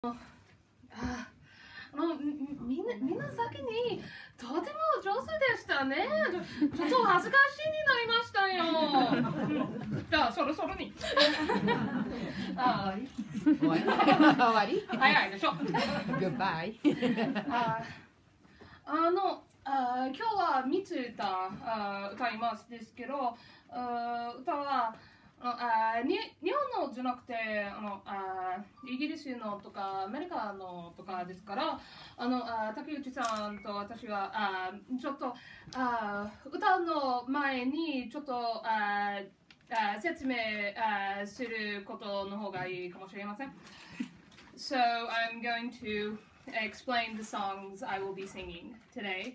みんな先にとても上手でしたね。ちょっと恥ずかしになりましたよ。じゃあそろそろに。 終わり早いでしょ。 Goodbye 今日は3つ歌いますですけど、歌は日本のじゃなくてイギリスのとかアメリカのとかですから、竹内さんと私はちょっと歌の前にちょっと説明することの方がいいかもしれません。So I'm going to explain the songs I will be singing today.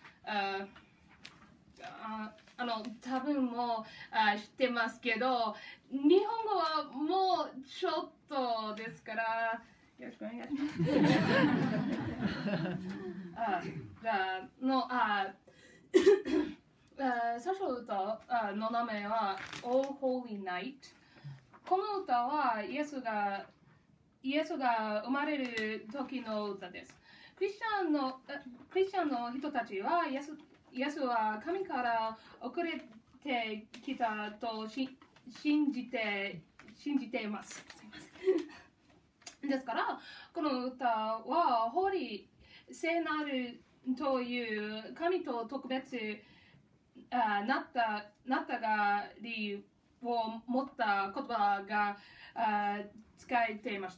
多分も知ってますけど、日本語はもうちょっとですから、よろしくお願いします。じゃあ最初の歌の名前は Oh Holy Night。この歌はイエスが生まれる時の歌です。クリスチャンの人たちはイエスは神から遅れてきたと信じています。すいません。ですからこの歌はホリー聖なるという神と特別なったがりを持った言葉が使えています。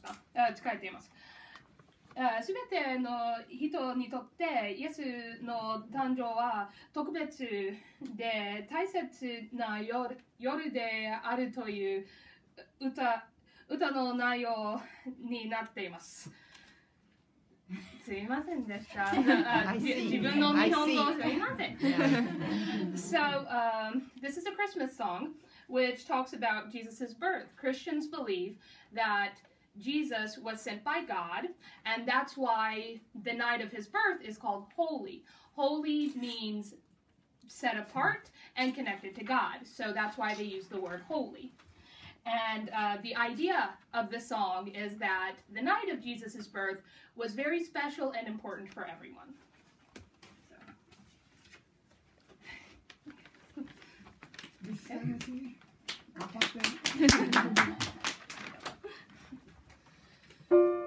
すべての人にとってイエスの誕生は特別で大切な夜であるという歌の内容になっています。すいませんでした。自分の日本語すいません。So, this is a Christmas song which talks about Jesus' birth. Christians believe that Jesus was sent by God, and that's why the night of his birth is called holy. Holy means set apart and connected to God, so that's why they use the word holy. And the idea of the song is that the night of Jesus' birth was very special and important for everyone. So.